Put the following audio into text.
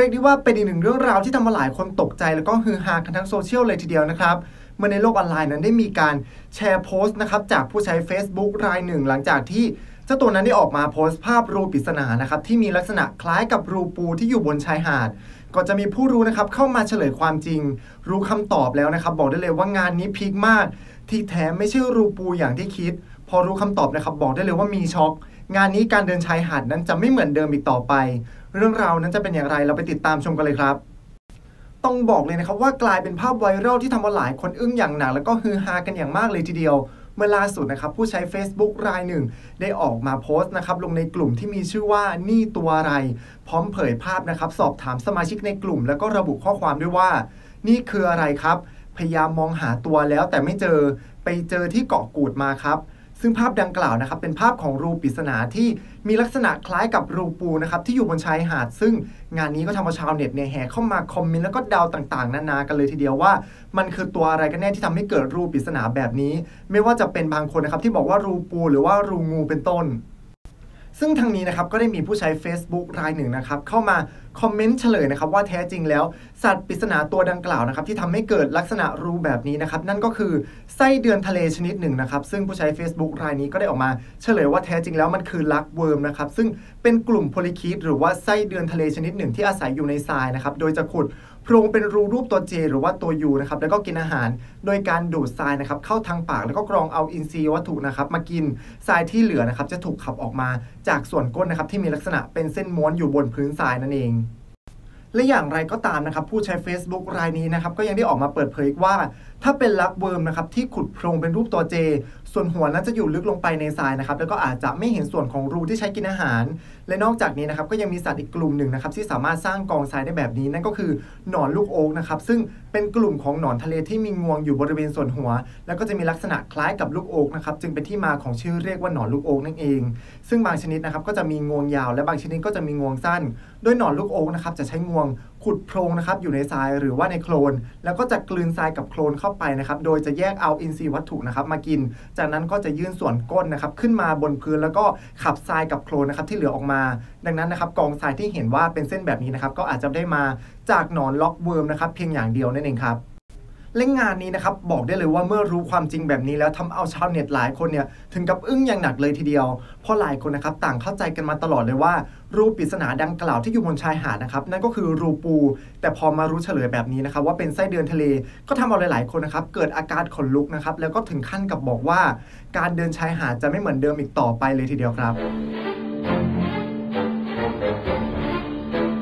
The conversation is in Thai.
ยกได้ว่าเป็นอีกหนึ่งเรื่องราวที่ทำมาหลายคนตกใจแล้วก็ฮือฮากันทั้งโซเชียลเลยทีเดียวนะครับเมื่อในโลกออนไลน์นั้นได้มีการแชร์โพสต์นะครับจากผู้ใช้ Facebook รายหนึ่งหลังจากที่เจ้าตัวนั้นได้ออกมาโพสต์ภาพรูปริศนานะครับที่มีลักษณะคล้ายกับรูปูที่อยู่บนชายหาดก็จะมีผู้รู้นะครับเข้ามาเฉลยความจริงรู้คำตอบแล้วนะครับบอกได้เลยว่างานนี้พีคมากที่แท้ไม่ใช่รูปูอย่างที่คิดพอรู้คำตอบนะครับบอกได้เลยว่ามีช็อกงานนี้การเดินชายหาดนั้นจะไม่เหมือนเดิมอีกต่อไปเรื่องราวนั้นจะเป็นอย่างไรเราไปติดตามชมกันเลยครับต้องบอกเลยนะครับว่ากลายเป็นภาพไวรัลที่ทำเอาหลายคนอึ้งอย่างหนักแล้วก็ฮือฮากันอย่างมากเลยทีเดียวเมื่อล่าสุดนะครับผู้ใช้ Facebook รายหนึ่งได้ออกมาโพสต์นะครับลงในกลุ่มที่มีชื่อว่านี่ตัวอะไรพร้อมเผยภาพนะครับสอบถามสมาชิกในกลุ่มแล้วก็ระบุข้อความด้วยว่านี่คืออะไรครับพยายามมองหาตัวแล้วแต่ไม่เจอไปเจอที่เกาะกูดมาครับซึ่งภาพดังกล่าวนะครับเป็นภาพของรูปริศนาที่มีลักษณะคล้ายกับรูปูนะครับที่อยู่บนชายหาดซึ่งงานนี้ก็ทำเอาชาวเน็ตเนี่ยแห่เข้ามาคอมเมนต์แล้วก็เดาต่างๆนานากันเลยทีเดียวว่ามันคือตัวอะไรกันแน่ที่ทำให้เกิดรูปปริศนาแบบนี้ไม่ว่าจะเป็นบางคนนะครับที่บอกว่ารูปูหรือว่ารูงูเป็นต้นซึ่งทางนี้นะครับก็ได้มีผู้ใช้ Facebook รายหนึ่งนะครับเข้ามาคอมเมนต์เฉลยนะครับว่าแท้จริงแล้วสัตว์ปริศนาตัวดังกล่าวนะครับที่ทำให้เกิดลักษณะรูแบบนี้นะครับนั่นก็คือไส้เดือนทะเลชนิดหนึ่งนะครับซึ่งผู้ใช้ Facebook รายนี้ก็ได้ออกมาเฉลยว่าแท้จริงแล้วมันคือลักเวิร์มนะครับซึ่งเป็นกลุ่มโพลิคีดหรือว่าไส้เดือนทะเลชนิดหนึ่งที่อาศัยอยู่ในทรายนะครับโดยจะขุดโพรงเป็นรูปตัว J หรือว่าตัว U นะครับแล้วก็กินอาหารโดยการดูดทรายนะครับเข้าทางปากแล้วก็กรองเอาอินทรีย์วัตถุนะครับมากินทรายที่เหลือนะครับจะถูกขับออกมาจากส่วนก้นนะครับที่มีลักษณะเป็นเส้นม้วนอยู่บนพื้นทรายนั่นเองและอย่างไรก็ตามนะครับผู้ใช้ Facebook รายนี้นะครับก็ยังได้ออกมาเปิดเผยว่าถ้าเป็นลักเวิร์มนะครับที่ขุดโพรงเป็นรูปตัว J ส่วนหัวนั้นจะอยู่ลึกลงไปในทรายนะครับแล้วก็อาจจะไม่เห็นส่วนของรูที่ใช้กินอาหารและนอกจากนี้นะครับก็ยังมีสัตว์อีกกลุ่มหนึ่งนะครับที่สามารถสร้างกองทรายได้แบบนี้นั่นก็คือหนอนลูกโอ๊กนะครับซึ่งเป็นกลุ่มของหนอนทะเลที่มีงวงอยู่บริเวณส่วนหัวแล้วก็จะมีลักษณะคล้ายกับลูกโอ๊กนะครับจึงเป็นที่มาของชื่อเรียกว่าหนอนลูกโอ๊กนั่นเองซึ่งบางชนิดนะครับก็จะมีงวงยาวและบางชนิดก็จะมีงวงสั้นโดยหนอนลูกโอ๊กนะครับจะใช้งวงขุดโพรงนะครับอยู่ในทรายหรือว่าในโคลนแล้วก็จะกลืนทรายกับโคลนเข้าไปนะครับโดยจะแยกเอาอินทรีย์วัตถุนะครับมากินจากนั้นก็จะยื่นส่วนก้นนะครับขึ้นมาบนพื้นแล้วก็ขับทรายกับโคลนนะครับที่เหลือออกมาดังนั้นนะครับกองทรายที่เห็นว่าเป็นเส้นแบบนี้นะครับก็อาจจะได้มาจากหนอนล็อกเวิร์มนะครับเพียงอย่างเดียวนั่นเองครับและงานนี้นะครับบอกได้เลยว่าเมื่อรู้ความจริงแบบนี้แล้วทำเอาชาวเน็ตหลายคนเนี่ยถึงกับอึ้งอย่างหนักเลยทีเดียวเพราะหลายคนนะครับต่างเข้าใจกันมาตลอดเลยว่ารูปปริศนาดังกล่าวที่อยู่บนชายหาดนะครับนั่นก็คือรูปูแต่พอมารู้เฉลยแบบนี้นะครับว่าเป็นไส้เดือนทะเลก็ทำเอาหลายๆคนนะครับเกิดอาการขนลุกนะครับแล้วก็ถึงขั้นกับบอกว่าการเดินชายหาดจะไม่เหมือนเดิมอีกต่อไปเลยทีเดียวครับ